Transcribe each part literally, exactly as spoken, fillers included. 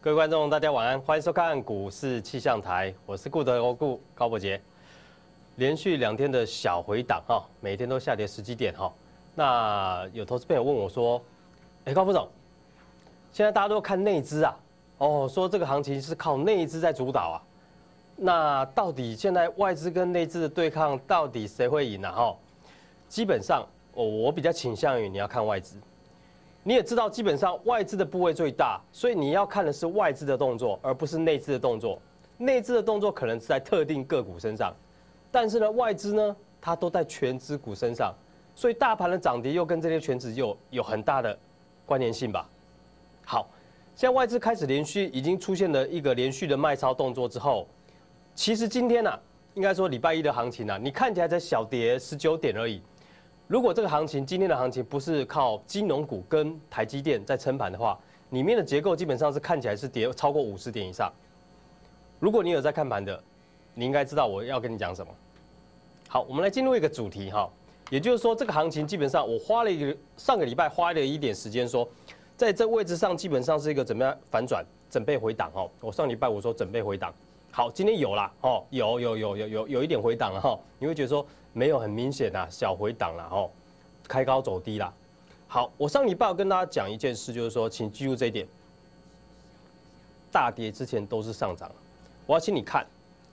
各位观众，大家晚安，欢迎收看股市气象台，我是顾德欧顾高伯杰。连续两天的小回档哈，每天都下跌十几点哈。那有投资朋友问我说：“哎，高副总，现在大家都看内资啊，哦，说这个行情是靠内资在主导啊。那到底现在外资跟内资的对抗，到底谁会赢呢？哈，基本上，哦，我比较倾向于你要看外资。你也知道，基本上外资的部位最大，所以你要看的是外资的动作，而不是内资的动作。内资的动作可能是在特定个股身上，但是呢，外资呢，它都在全指股身上，所以大盘的涨跌又跟这些全指有有很大的关联性吧。好，现在外资开始连续已经出现了一个连续的卖超动作之后，其实今天呢、啊，应该说礼拜一的行情啊，你看起来才小跌十九点而已。如果这个行情今天的行情不是靠金融股跟台积电在撑盘的话，里面的结构基本上是看起来是跌超过五十点以上。如果你有在看盘的，你应该知道我要跟你讲什么。好，我们来进入一个主题哈，也就是说这个行情基本上我花了一个上个礼拜花了一点时间说，在这位置上基本上是一个怎么样反转，准备回档哦。我上礼拜我说准备回档，好，今天有啦哦，有有有有有有一点回档了哈，你会觉得说。没有很明显呐，小回档啦，吼，开高走低啦。好，我上礼拜跟大家讲一件事，就是说，请记住这一点，大跌之前都是上涨。我要请你看，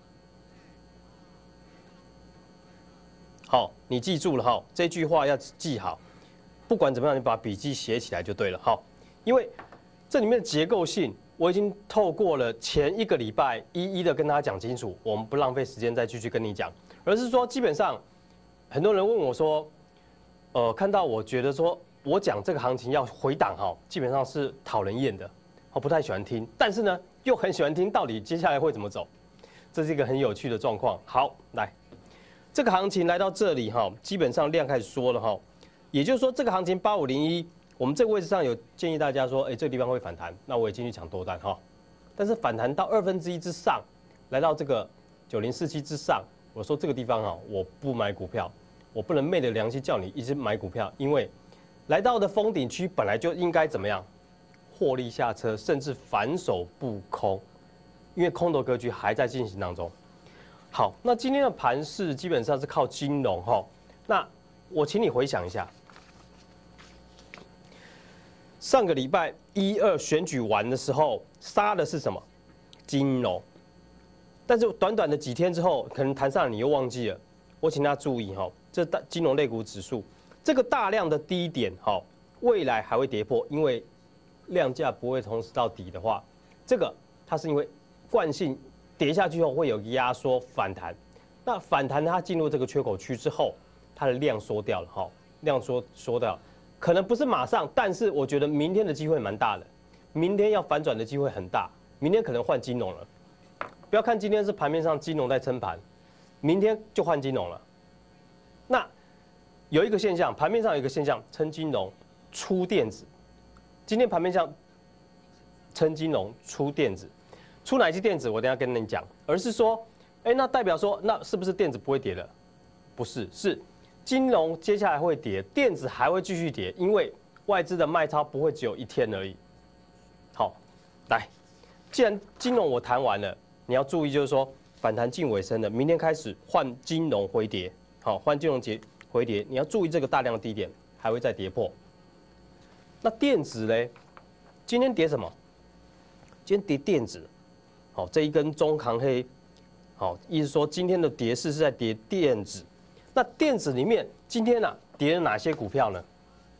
好，你记住了哈，这句话要记好，不管怎么样，你把笔记写起来就对了，好，因为这里面的结构性，我已经透过了前一个礼拜一一的跟大家讲清楚，我们不浪费时间再继续跟你讲，而是说基本上。很多人问我说，呃，看到我觉得说我讲这个行情要回档哈，基本上是讨人厌的，我不太喜欢听，但是呢又很喜欢听到底接下来会怎么走，这是一个很有趣的状况。好，来，这个行情来到这里哈，基本上量开始缩了哈，也就是说这个行情八五零一，我们这个位置上有建议大家说，哎，这个地方会反弹，那我也进去抢多单哈，但是反弹到二分之一之上，来到这个九零四七之上，我说这个地方哈，我不买股票。我不能昧着良心叫你一直买股票，因为来到的封顶区本来就应该怎么样，获利下车，甚至反手不空，因为空头格局还在进行当中。好，那今天的盘势基本上是靠金融哈。那我请你回想一下，上个礼拜一二选举完的时候，杀的是什么？金融。但是短短的几天之后，可能弹上了你又忘记了。我请大家注意哈。这大金融类股指数，这个大量的低点，哈，未来还会跌破，因为量价不会同时到底的话，这个它是因为惯性跌下去后会有压缩反弹，那反弹它进入这个缺口区之后，它的量缩掉了，哈，量缩缩掉，可能不是马上，但是我觉得明天的机会蛮大的，明天要反转的机会很大，明天可能换金融了，不要看今天是盘面上金融在撑盘，明天就换金融了。那有一个现象，盘面上有一个现象，撑金融出电子。今天盘面上撑金融出电子，出哪些电子？我等一下跟你讲。而是说，哎、欸，那代表说，那是不是电子不会跌了？不是，是金融接下来会跌，电子还会继续跌，因为外资的卖超不会只有一天而已。好，来，既然金融我谈完了，你要注意就是说，反弹近尾声了，明天开始换金融回跌。好，换金融节回跌，你要注意这个大量的低点还会再跌破。那电子嘞，今天跌什么？今天跌电子，好，这一根中长黑，好，意思说今天的跌势是在跌电子。那电子里面今天啊跌了哪些股票呢？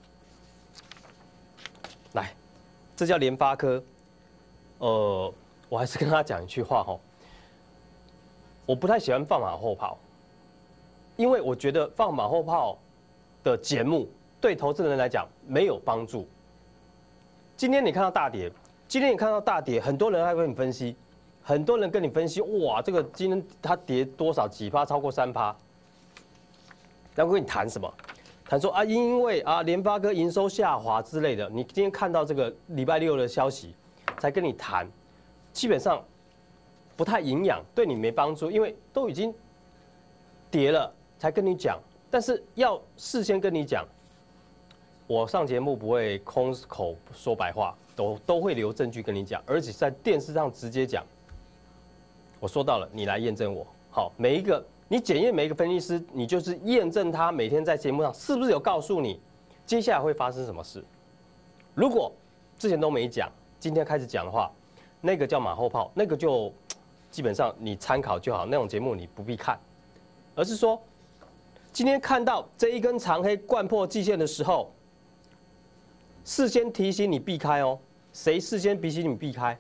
来，这叫联发科。呃，我还是跟他讲一句话哈，我不太喜欢放马后炮。因为我觉得放马后炮的节目对投资人来讲没有帮助。今天你看到大跌，今天你看到大跌，很多人还会跟你分析，很多人跟你分析，哇，这个今天它跌多少几趴，超过三趴，然后跟你谈什么？谈说啊，因为啊联发科营收下滑之类的，你今天看到这个礼拜六的消息，才跟你谈，基本上不太营养，对你没帮助，因为都已经跌了。才跟你讲，但是要事先跟你讲， 我上节目不会空口说白话，都都会留证据跟你讲，而且在电视上直接讲。我说到了，你来验证我。好，每一个你检验每一个分析师，你就是验证他每天在节目上是不是有告诉你接下来会发生什么事。如果之前都没讲，今天开始讲的话，那个叫马后炮，那个就基本上你参考就好，那种节目你不必看，而是说今天看到这一根长黑贯破季线的时候，事先提醒你避开哦。谁事先提醒你避开？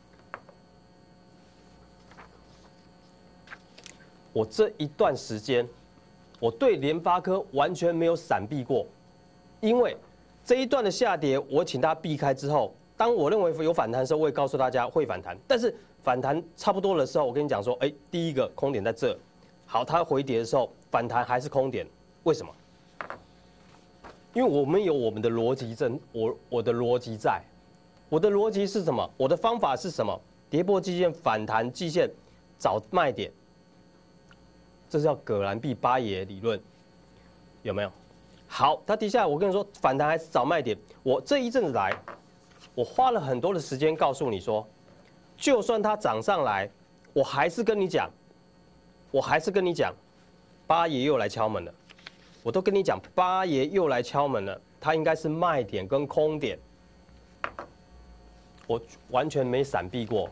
我这一段时间，我对联发科完全没有闪避过，因为这一段的下跌，我请大家避开之后，当我认为有反弹的时候，我也告诉大家会反弹。但是反弹差不多的时候，我跟你讲说，哎，第一个空点在这，好，它回跌的时候反弹还是空点，为什么？因为我们有我们的逻辑正，我我的逻辑在，我的逻辑是什么？我的方法是什么？跌破季线反弹季线，找卖点，这是叫葛兰碧八爷理论，有没有？好，它跌下来，我跟你说反弹还是找卖点。我这一阵子来，我花了很多的时间告诉你说，就算它涨上来，我还是跟你讲，我还是跟你讲，八爷又来敲门了。我都跟你讲，八爷又来敲门了，它应该是卖点跟空点，我完全没闪避过。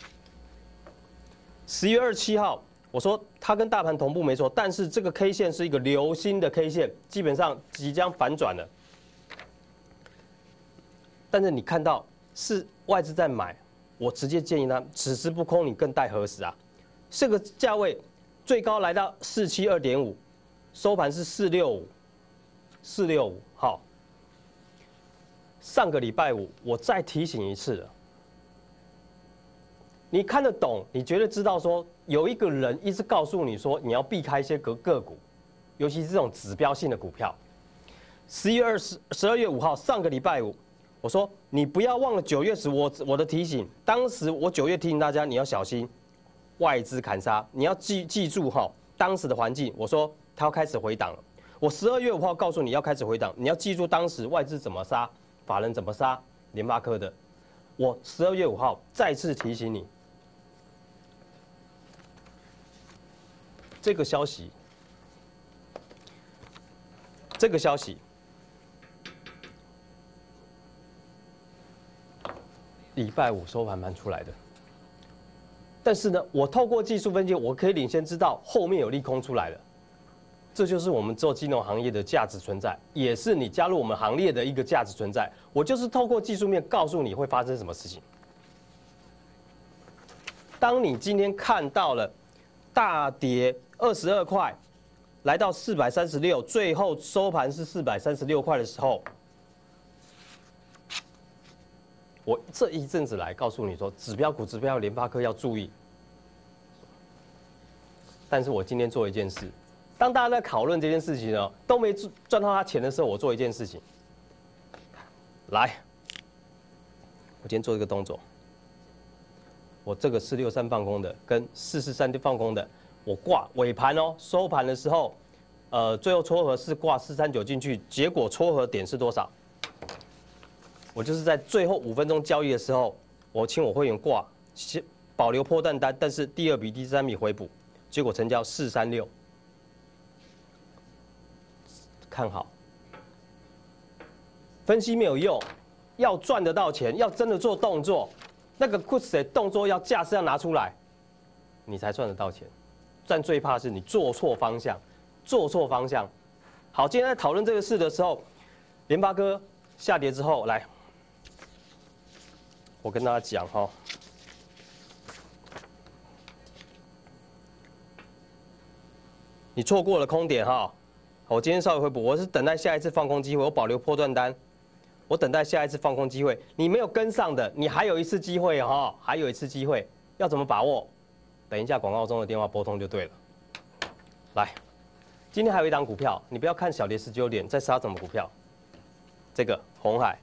十一月二十七号，我说它跟大盘同步没错，但是这个 K 线是一个流星的 K 线，基本上即将反转了。但是你看到是外资在买，我直接建议他此时不空，你更待何时啊？这个价位最高来到四七二点五。收盘是四六五，四六五。好，上个礼拜五我再提醒一次了，你看得懂，你绝对知道说有一个人一直告诉你说你要避开一些个个股，尤其是这种指标性的股票。十一月二十十二月五号，上个礼拜五，我说你不要忘了九月十我我的提醒，当时我九月提醒大家你要小心外资砍杀，你要记记住哈当时的环境，我说。它要开始回档了。我十二月五号告诉你要开始回档，你要记住当时外资怎么杀，法人怎么杀联发科的。我十二月五号再次提醒你，这个消息，这个消息，礼拜五收盘盘出来的。但是呢，我透过技术分析，我可以领先知道后面有利空出来了。这就是我们做金融行业的价值存在，也是你加入我们行列的一个价值存在。我就是透过技术面告诉你会发生什么事情。当你今天看到了大跌二十二块，来到四百三十六，最后收盘是四百三十六块的时候，我这一阵子来告诉你说，指标股、指标联发科要注意。但是我今天做一件事。当大家在讨论这件事情呢，都没赚到他钱的时候，我做一件事情。来，我今天做一个动作。我这个四六三放空的，跟四四三放空的，我挂尾盘哦，收盘的时候，呃，最后撮合是挂四三九进去，结果撮合点是多少？我就是在最后五分钟交易的时候，我请我会员挂，先保留破蛋单，但是第二笔、第三笔回补，结果成交四三六。看好，分析没有用，要赚得到钱，要真的做动作，那个 q u i c 的动作要架势要拿出来，你才赚得到钱。但最怕是你做错方向，做错方向。好，今天在讨论这个事的时候，联发科下跌之后，来，我跟大家讲哈，你错过了空点哈。我今天稍微回补，我是等待下一次放空机会，我保留波段单，我等待下一次放空机会。你没有跟上的，你还有一次机会哈，还有一次机会，要怎么把握？等一下广告中的电话拨通就对了。来，今天还有一档股票，你不要看小跌十九点，在杀什么股票？这个鸿海。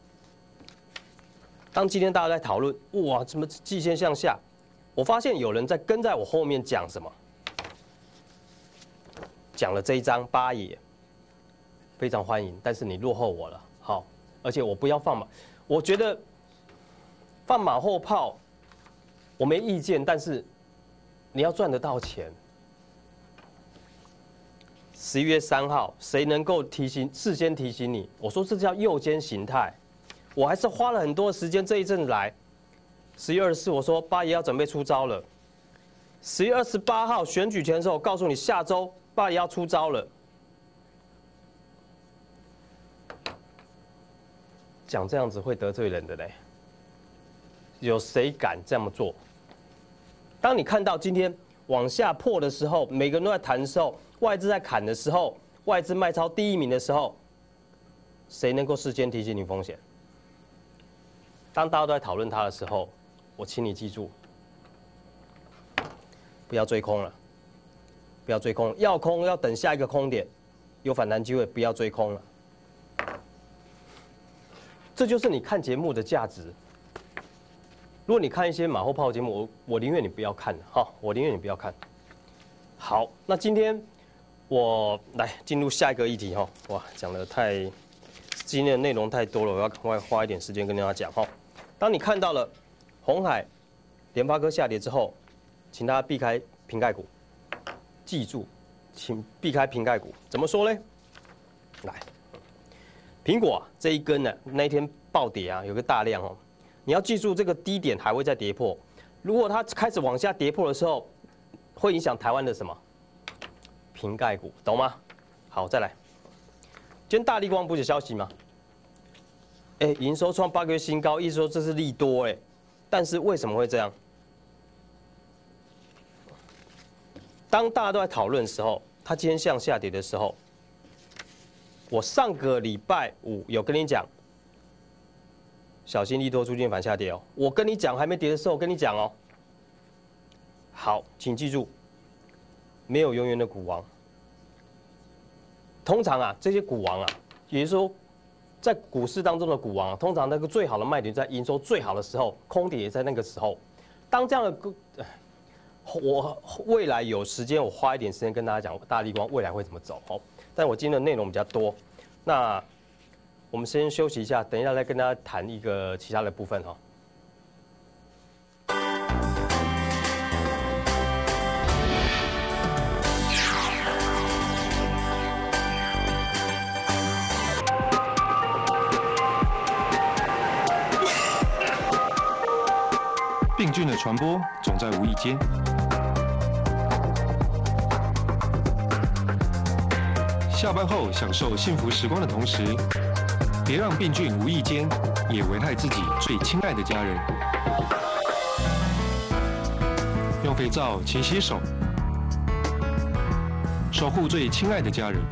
当今天大家在讨论，哇，怎么季线向下？我发现有人在跟在我后面讲什么？讲了这一张八爷， 非常欢迎，但是你落后我了，好，而且我不要放马，我觉得放马后炮，我没意见，但是你要赚得到钱。十一月三号，谁能够提醒事先提醒你？我说这叫诱奸形态，我还是花了很多时间这一阵来。十月二十四，我说八爷要准备出招了。十月二十八号选举前的时候，我告诉你下周八爷要出招了。讲这样子会得罪人的嘞，有谁敢这么做？当你看到今天往下破的时候，每个人都在谈的时候，外资在砍的时候，外资卖超第一名的时候，谁能够事先提醒你风险？当大家都在讨论它的时候，我请你记住，不要追空了，不要追空，要空要等下一个空点，有反弹机会，不要追空了。这就是你看节目的价值。如果你看一些马后炮节目，我我宁愿你不要看哈，我宁愿你不要看。好，那今天我来进入下一个议题哈。哇，讲的太今天的内容太多了，我要赶快花一点时间跟大家讲哈。当你看到了鸿海、联发科下跌之后，请大家避开瓶盖股，记住，请避开瓶盖股。怎么说呢？来，苹果、啊、这一根呢，那一天暴跌啊，有个大量哦。你要记住，这个低点还会再跌破。如果它开始往下跌破的时候，会影响台湾的什么？瓶盖股，懂吗？好，再来。今天大立光不是消息吗？哎，营收创八个月新高，意思说这是利多哎。但是为什么会这样？当大家都在讨论的时候，它今天向下跌的时候，我上个礼拜五有跟你讲。小心利多出现反下跌哦！我跟你讲，还没跌的时候，我跟你讲哦。好，请记住，没有永远的股王。通常啊，这些股王啊，也就是说，在股市当中的股王啊，通常那个最好的卖点在营收最好的时候，空跌也在那个时候。当这样的，我未来有时间，我花一点时间跟大家讲大立光未来会怎么走哦。但我今天的内容比较多，那。我们先休息一下，等一下再跟大家谈一个其他的部分哈。 病菌的传播总在无意间。下班后享受幸福时光的同时。别让病菌无意间也危害自己最亲爱的家人。用肥皂勤洗手，守护最亲爱的家人。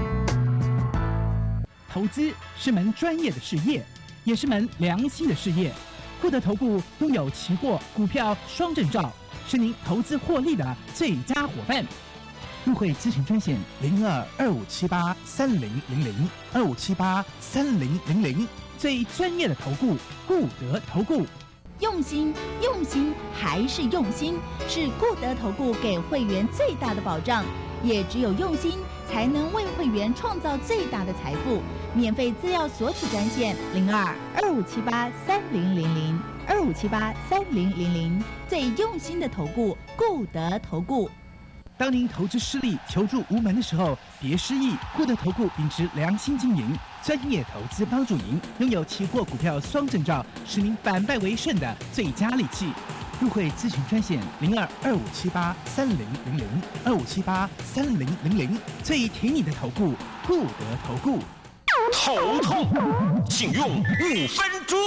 投资是门专业的事业，也是门良心的事业。固德投顾拥有期货、股票双证照，是您投资获利的最佳伙伴。入会咨询专线零二二五七八三零零零二五七八三零零零，最专业的投顾固德投顾。 用心，用心还是用心，是固德投顾给会员最大的保障。也只有用心，才能为会员创造最大的财富。免费资料索取专线零二二五七八三零零零二五七八三零零零，最用心的投顾固德投顾。 当您投资失利、求助无门的时候，别失意。固德投顾秉持良心经营，专业投资帮助您，拥有期货、股票双证照，使您反败为胜的最佳利器。入会咨询专线零二二五七八三零零零二五七八三零零零，最挺你的投顾固德投顾。 头痛，请用五分钟。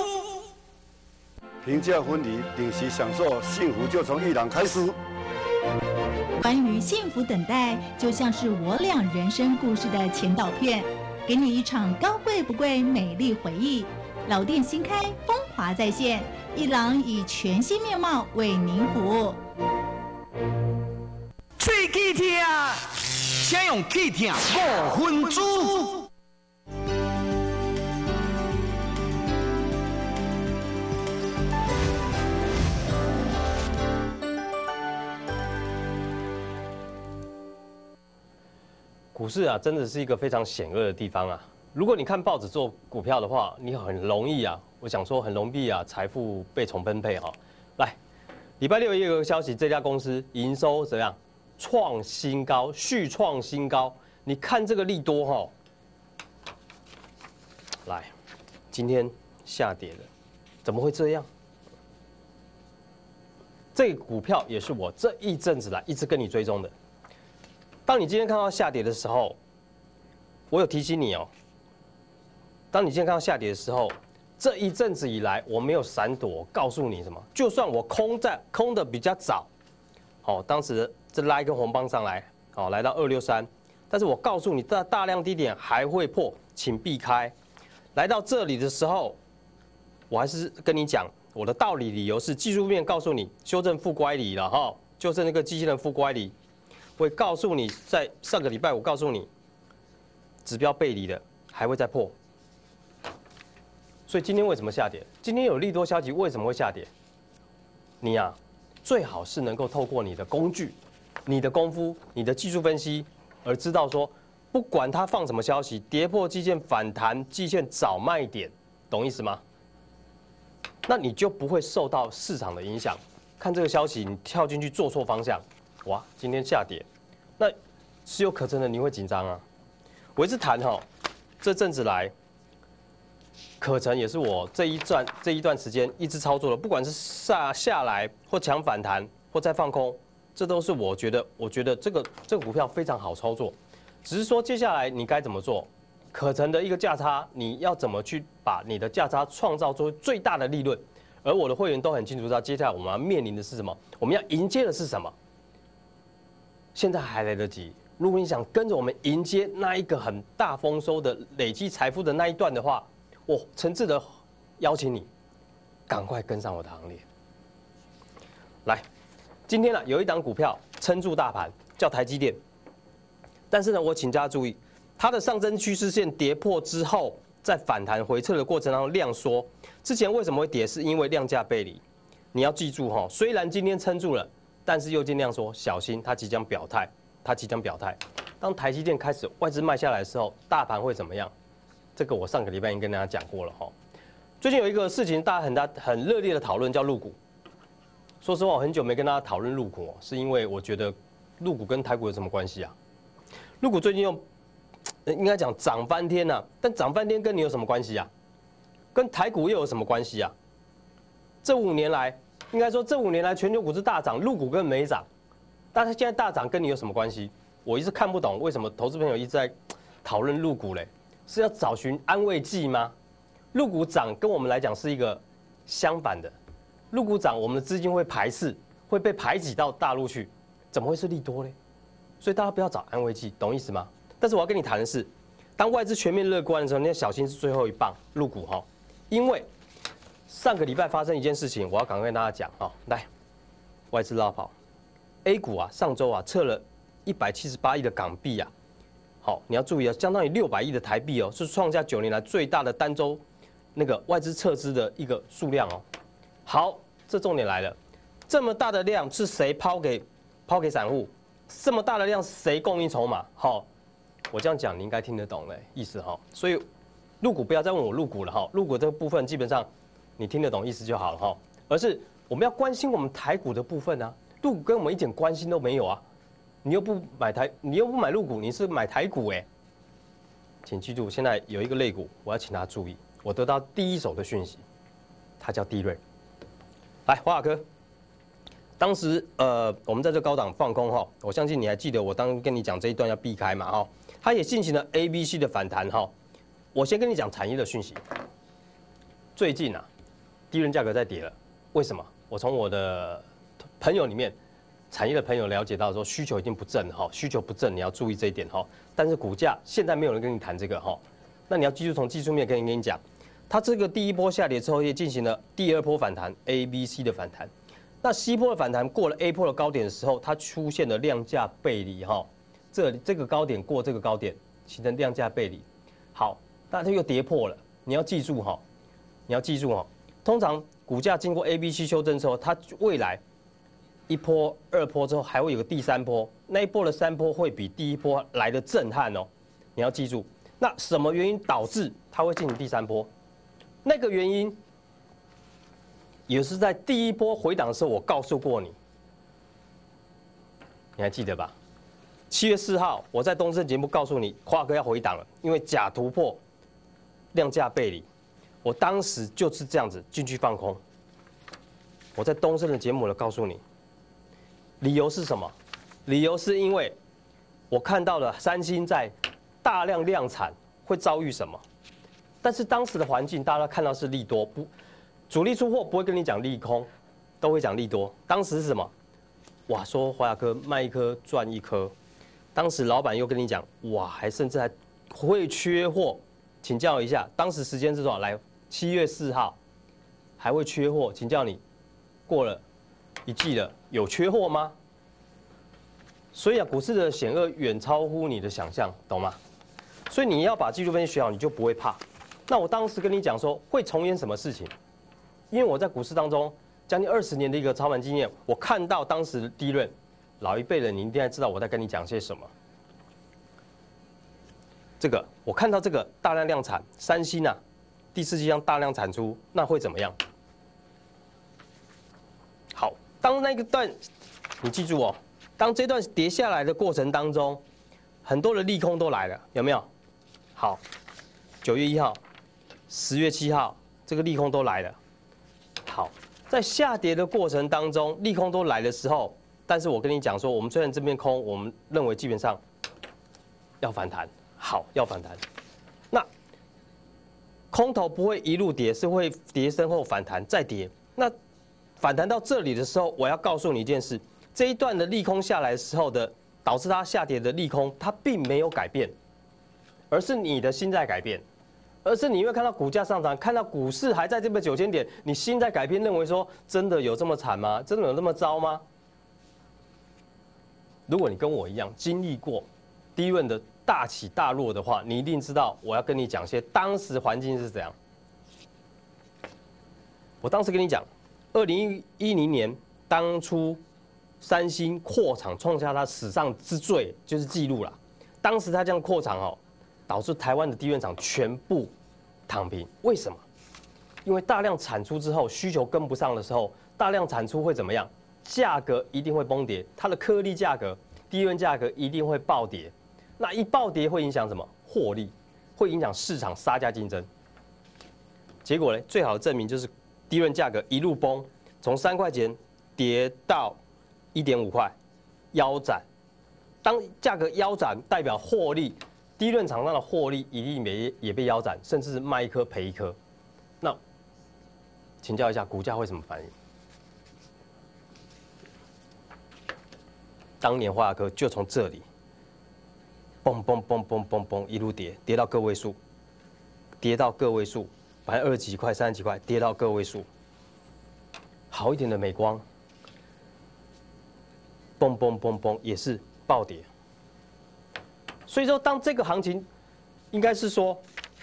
评价婚礼，领席享受幸福，就从一朗开始。 关于幸福等待，就像是我俩人生故事的前导片，给你一场高贵不贵美丽回忆。老店新开，风华再现，一朗以全新面貌为您服务。 喙齿痛，请用齿痛五分钟。 股市啊，真的是一个非常险恶的地方啊。如果你看报纸做股票的话，你很容易啊，我想说很容易啊，财富被重分配哈。来，礼拜六也有个消息，这家公司营收怎么样？创新高，续创新高。你看这个利多哈，来，今天下跌了，怎么会这样？这个股票也是我这一阵子来一直跟你追踪的。当你今天看到下跌的时候，我有提醒你哦。当你今天看到下跌的时候，这一阵子以来我没有闪躲，告诉你什么？就算我空在空的比较早，好，当时这拉一根红棒上来，好，来到二六三，但是我告诉你，大大量低点还会破，请避开。来到这里的时候，我还是跟你讲我的道理，理由是技术面告诉你修正负乖离了哈，就是那个机器人负乖离。我会告诉你，在上个礼拜我告诉你，指标背离的还会再破。所以今天为什么下跌？今天有利多消息，为什么会下跌？你呀、啊，最好是能够透过你的工具、你的功夫、你的技术分析，而知道说，不管它放什么消息，跌破季线反弹，季线找卖点，懂意思吗？那你就不会受到市场的影响。看这个消息，你跳进去做错方向，哇，今天下跌，那是有可能的，你会紧张啊。我一直谈哈，这阵子来。可成也是我这一段这一段时间一直操作的，不管是下下来或强反弹或再放空，这都是我觉得我觉得这个这个股票非常好操作，只是说接下来你该怎么做？可成的一个价差，你要怎么去把你的价差创造出最大的利润？而我的会员都很清楚知道，接下来我们要面临的是什么？我们要迎接的是什么？现在还来得及。如果你想跟着我们迎接那一个很大丰收的累积财富的那一段的话，我诚挚的邀请你，赶快跟上我的行列。来，今天呢、啊、有一档股票撑住大盘，叫台积电。但是呢，我请大家注意，它的上升趋势线跌破之后，在反弹回撤的过程当中量缩。之前为什么会跌？是因为量价背离。你要记住哈，虽然今天撑住了，但是又尽量说小心，它即将表态，它即将表态。当台积电开始外资卖下来的时候，大盘会怎么样？这个我上个礼拜已经跟大家讲过了哈。最近有一个事情，大家很大很热烈的讨论，叫陆股。说实话，我很久没跟大家讨论陆股，是因为我觉得陆股跟台股有什么关系啊？陆股最近又应该讲涨翻天呐、啊，但涨翻天跟你有什么关系啊？跟台股又有什么关系啊？这五年来，应该说这五年来全球股市大涨，陆股根本没涨，但是现在大涨跟你有什么关系？我一直看不懂为什么投资朋友一直在讨论陆股嘞。是要找寻安慰剂吗？陆股涨跟我们来讲是一个相反的，陆股涨我们的资金会排斥，会被排挤到大陆去，怎么会是利多呢？所以大家不要找安慰剂，懂意思吗？但是我要跟你谈的是，当外资全面乐观的时候，你要小心是最后一棒陆股哈，因为上个礼拜发生一件事情，我要赶快跟大家讲哈，来，外资绕跑 ，A 股啊上周啊撤了一百七十八亿的港币啊。好，你要注意啊，相当于六百亿的台币哦，是创下九年来最大的单周那个外资撤资的一个数量哦。好，这重点来了，这么大的量是谁抛给抛给散户？这么大的量谁供应筹码？好，我这样讲你应该听得懂嘞，意思哈。所以陆股不要再问我陆股了哈，陆股这个部分基本上你听得懂意思就好了哈，而是我们要关心我们台股的部分啊，陆股跟我们一点关系都没有啊。你又不买台，你又不买陆股，你是买台股哎，请记住，现在有一个类股，我要请大家注意。我得到第一手的讯息，它叫地瑞。来，华亚科，当时呃，我们在这高档放空哈，我相信你还记得我当跟你讲这一段要避开嘛哈，它也进行了 A、B、C 的反弹哈。我先跟你讲产业的讯息，最近啊，地润价格在跌了，为什么？我从我的朋友里面。产业的朋友了解到说需求已经不振哈，需求不振你要注意这一点哈。但是股价现在没有人跟你谈这个哈，那你要记住从技术面跟你跟你讲，它这个第一波下跌之后也进行了第二波反弹 A、B、C 的反弹。那 C 波的反弹过了 A 波的高点的时候，它出现了量价背离哈，这这个高点过这个高点形成量价背离。好，那它又跌破了，你要记住哈，你要记住哈，通常股价经过 A、B、C 修正之后，它未来一波、二波之后还会有个第三波， 那一波的山坡会比第一波来的震撼哦。你要记住，那什么原因导致它会进行第三波？那个原因也是在第一波回档的时候，我告诉过你，你还记得吧？七月四号，我在东森节目告诉你，华哥要回档了，因为假突破，量价背离。我当时就是这样子进去放空。我在东森的节目了，告诉你，理由是什么？理由是因为我看到了三星在大量量产会遭遇什么，但是当时的环境大家看到是利多，不，主力出货不会跟你讲利空，都会讲利多。当时是什么？哇，说华亚科卖一颗赚一颗。当时老板又跟你讲，哇，还甚至还会缺货，请教一下，当时时间是多少？来，七月四号还会缺货，请教你，过了一季了，有缺货吗？所以啊，股市的险恶远超乎你的想象，懂吗？所以你要把技术分析学好，你就不会怕。那我当时跟你讲说，会重演什么事情？因为我在股市当中将近二十年的一个操盘经验，我看到当时的低润。老一辈人，你一定要知道我在跟你讲些什么。这个，我看到这个大量量产，三星啊，第四季将大量产出，那会怎么样？好，当那个段，你记住哦，当这段跌下来的过程当中，很多的利空都来了，有没有？好，九月一号、十月七号，这个利空都来了。好，在下跌的过程当中，利空都来的时候。但是我跟你讲说，我们虽然这边空，我们认为基本上要反弹，好，要反弹。那空头不会一路跌，是会跌升后反弹再跌。那反弹到这里的时候，我要告诉你一件事：这一段的利空下来的时候的导致它下跌的利空，它并没有改变，而是你的心在改变，而是你会看到股价上涨，看到股市还在这边九千点，你心在改变，认为说真的有这么惨吗？真的有那么糟吗？如果你跟我一样经历过低润的大起大落的话，你一定知道我要跟你讲些当时环境是怎样。我当时跟你讲，二零一零年当初三星扩厂创下它史上之最，就是记录了。当时它这样扩厂哦，导致台湾的低润厂全部躺平。为什么？因为大量产出之后，需求跟不上的时候，大量产出会怎么样？价格一定会崩跌，它的颗粒价格、低润价格一定会暴跌。那一暴跌会影响什么？获利，会影响市场杀价竞争。结果呢？最好的证明就是低润价格一路崩，从三块钱跌到一点五块，腰斩。当价格腰斩，代表获利，低润厂商的获利一定也也被腰斩，甚至是卖一颗赔一颗。那请教一下，股价会怎么反应？当年华亚科就从这里，嘣嘣嘣嘣嘣嘣一路跌，跌到个位数，跌到个位数，本来二十几块、三十几块，跌到个位数。好一点的美光，嘣嘣嘣嘣也是暴跌。所以说，当这个行情，应该是说，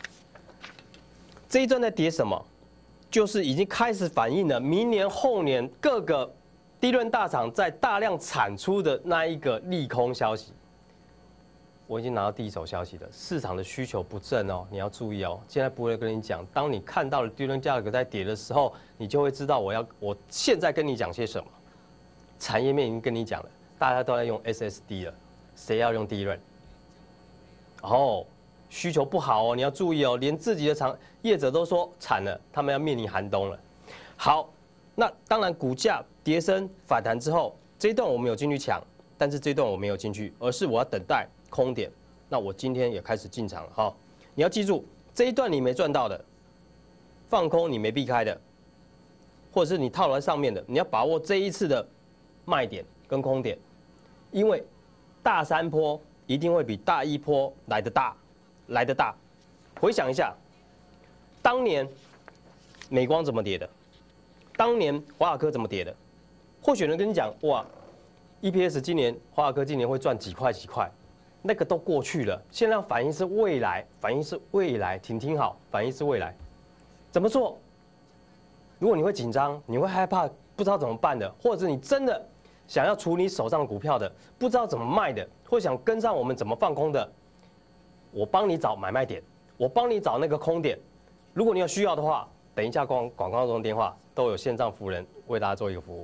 这一段在跌什么，就是已经开始反映了明年、后年各个。低润大厂在大量产出的那一个利空消息，我已经拿到第一手消息了。市场的需求不振哦，你要注意哦。现在不会跟你讲，当你看到了低润价格在跌的时候，你就会知道我要我现在跟你讲些什么。产业面已经跟你讲了，大家都在用 S S D 了，谁要用低润？哦，需求不好哦，你要注意哦，连自己的厂业者都说惨了，他们要面临寒冬了。好。那当然，股价跌升反弹之后，这一段我没有进去抢，但是这一段我没有进去，而是我要等待空点。那我今天也开始进场了哈。你要记住，这一段你没赚到的，放空你没避开的，或者是你套在上面的，你要把握这一次的卖点跟空点，因为大山坡一定会比大一坡来得大，来得大。回想一下，当年美光怎么跌的？当年华亚科怎么跌的？或许有人跟你讲，哇 ，E P S 今年华亚科今年会赚几块几块，那个都过去了。现在要反映是未来，反映是未来，请听好，反映是未来。怎么做？如果你会紧张，你会害怕，不知道怎么办的，或者是你真的想要处理手上股票的，不知道怎么卖的，或想跟上我们怎么放空的，我帮你找买卖点，我帮你找那个空点。如果你有需要的话，等一下广广告中的电话都有线上服务人为大家做一个服务。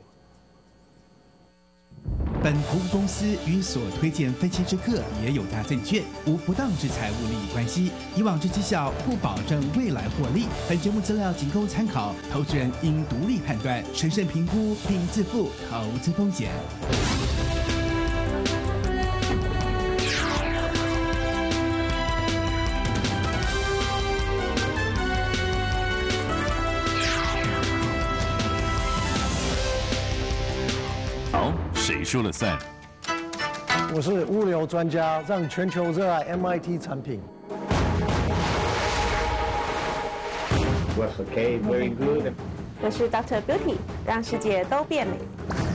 本投顾公司与所推荐分期之客也有大证券无不当之财务利益关系，以往之绩效不保证未来获利。本节目资料仅供参考，投资人应独立判断、审慎评估并自负投资风险。 谁说了算？ 我是物流专家，让全球热爱 M I T 产品。 我是 K very good。 我是 Doctor Beauty， 让世界都变美。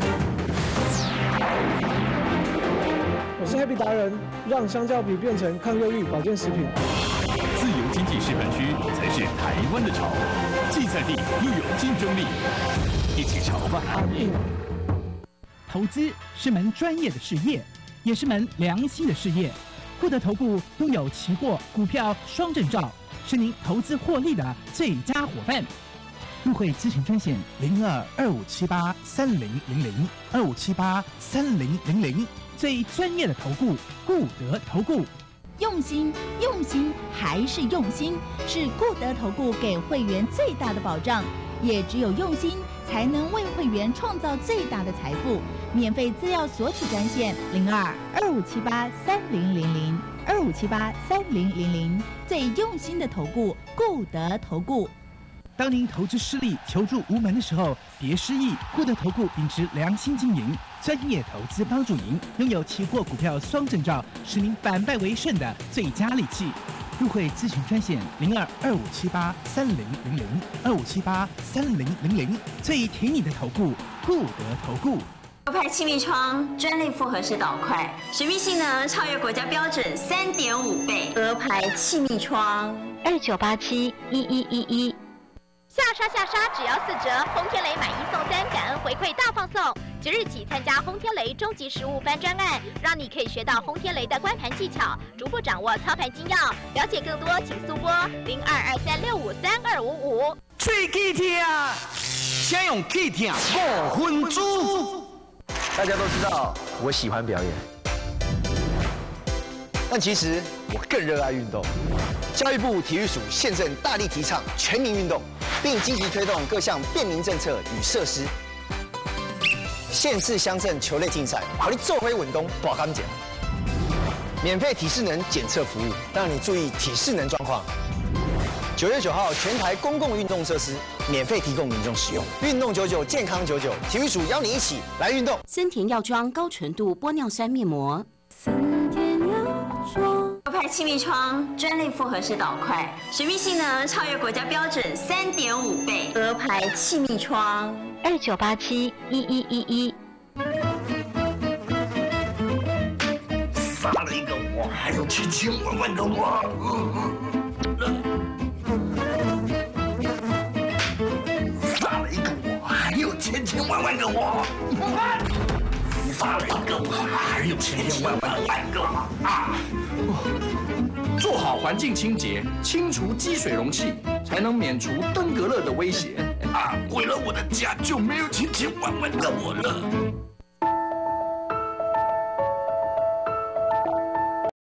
我是 Happy 达人，让香蕉笔变成抗忧郁保健食品。 自由经济示范区才是台湾的潮，既在地又有竞争力，一起潮吧！ 投资是门专业的事业，也是门良心的事业。固德投顾拥有期货、股票双证照，是您投资获利的最佳伙伴。入会咨询专线零二二五七八三零零零二五七八三零零零，最专业的投顾固德投顾。 用心，用心还是用心，是固德投顾给会员最大的保障。也只有用心，才能为会员创造最大的财富。免费资料索取专线零二二五七八三零零零二五七八三零零零，最用心的投顾固德投顾。 当您投资失利、求助无门的时候，别失意。固德投顾秉持良心经营，专业投资帮助您，拥有期货、股票双证照，使您反败为胜的最佳利器。入会咨询专线零二二五七八三零零零二五七八三零零零，最挺你的投顾固德投顾。 欧派气密窗专利复合式导块，水密性能超越国家标准三点五倍。鹅牌气密窗二九八七一一一一。 下杀下杀，只要四折！轰天雷买一送三，感恩回馈大放送。即日起参加轰天雷终极实务班专案，让你可以学到轰天雷的观盘技巧，逐步掌握操盘精要。了解更多，请速拨零二二三六五三二五五。 喙齿痛，先用齿痛五分煮。 大家都知道我喜欢表演，但其实我更热爱运动。教育部体育署现正大力提倡全民运动，并积极推动各项便民政策与设施。县市乡镇球类竞赛，好，你做回稳东大甘奖。免费体适能检测服务，让你注意体适能状况。九月九号，全台公共运动设施免费提供民众使用。运动九九，健康九九，体育署邀你一起来运动。 森田药妆高纯度玻尿酸面膜。森田药妆。欧派气密窗专利复合式导块，水密性能超越国家标准三点五倍。鹅牌气密窗二九八七一一一一。 杀了一个我，还有千千万万个我。杀了一个我，还有千千万万个我。杀了一个我，还有千千万万万个我啊！ 做好环境清洁，清除积水容器，才能免除登革热的威胁。 啊，毁了我的家，就没有千千万万个我了。